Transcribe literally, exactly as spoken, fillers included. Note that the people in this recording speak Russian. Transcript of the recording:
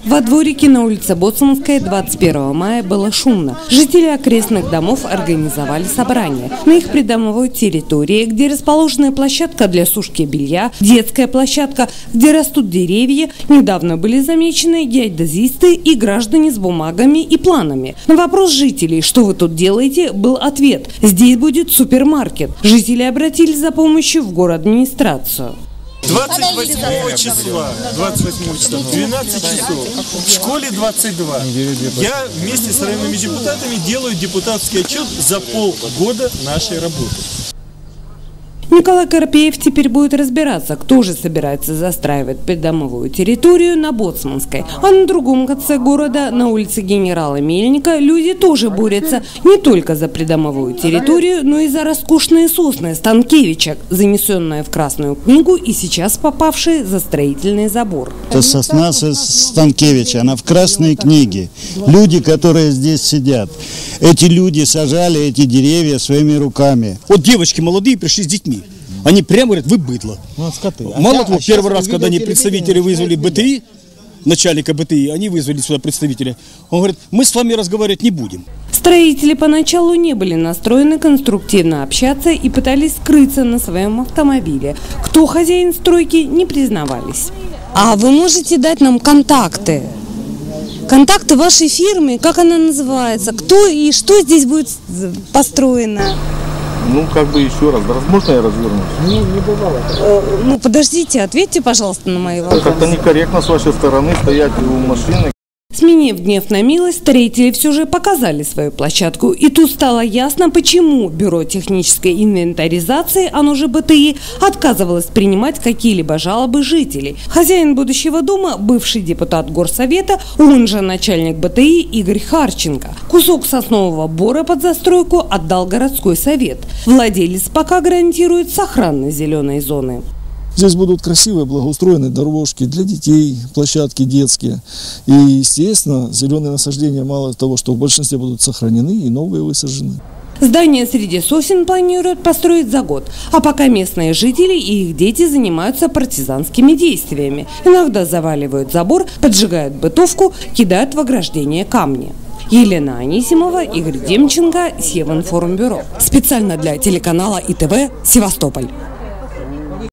Во дворике на улице Боцманской двадцать первого мая было шумно. Жители окрестных домов организовали собрание. На их придомовой территории, где расположена площадка для сушки белья, детская площадка, где растут деревья, недавно были замечены геодезисты и граждане с бумагами и планами. На вопрос жителей, что вы тут делаете, был ответ: здесь будет супермаркет. Жители обратились за помощью в городадминистрацию. двадцать восьмого числа, двадцать восьмого числа, двенадцать часов, в школе двадцать два. Я вместе с районными депутатами делаю депутатский отчет за полгода нашей работы. Николай Карпеев теперь будет разбираться, кто же собирается застраивать придомовую территорию на Боцманской. А на другом конце города, на улице генерала Мельника, люди тоже борются не только за придомовую территорию, но и за роскошные сосны Станкевича, занесенные в Красную книгу и сейчас попавшие за строительный забор. Это сосна Станкевича, она в Красной книге. Люди, которые здесь сидят, эти люди сажали эти деревья своими руками. Вот девочки молодые пришли с детьми. Они прямо говорят: вы быдло. Ну, скоты. А Мало а того, первый раз, когда они представители вызвали БТИ, начальника БТИ, они вызвали сюда представителя. Он говорит: мы с вами разговаривать не будем. Строители поначалу не были настроены конструктивно общаться и пытались скрыться на своем автомобиле. Кто хозяин стройки, не признавались. А вы можете дать нам контакты? Контакты вашей фирмы, как она называется, кто и что здесь будет построено? Ну, как бы еще раз, да, можно я развернусь? Не, не бывало. Э, ну, подождите, ответьте, пожалуйста, на мои вопросы. Как-то некорректно с вашей стороны стоять у машины. Сменив гнев на милость, строители все же показали свою площадку. И тут стало ясно, почему Бюро технической инвентаризации, оно же БТИ, отказывалось принимать какие-либо жалобы жителей. Хозяин будущего дома, бывший депутат горсовета, он же начальник БТИ Игорь Харченко. Кусок соснового бора под застройку отдал городской совет. Владелец пока гарантирует сохранность зеленой зоны. Здесь будут красивые, благоустроенные дорожки для детей, площадки детские. И, естественно, зеленые насаждения, мало того, что в большинстве будут сохранены, и новые высажены. Здание среди сосен планируют построить за год. А пока местные жители и их дети занимаются партизанскими действиями. Иногда заваливают забор, поджигают бытовку, кидают в ограждение камни. Елена Анисимова, Игорь Демченко, Севинформбюро. Специально для телеканала ИТВ «Севастополь».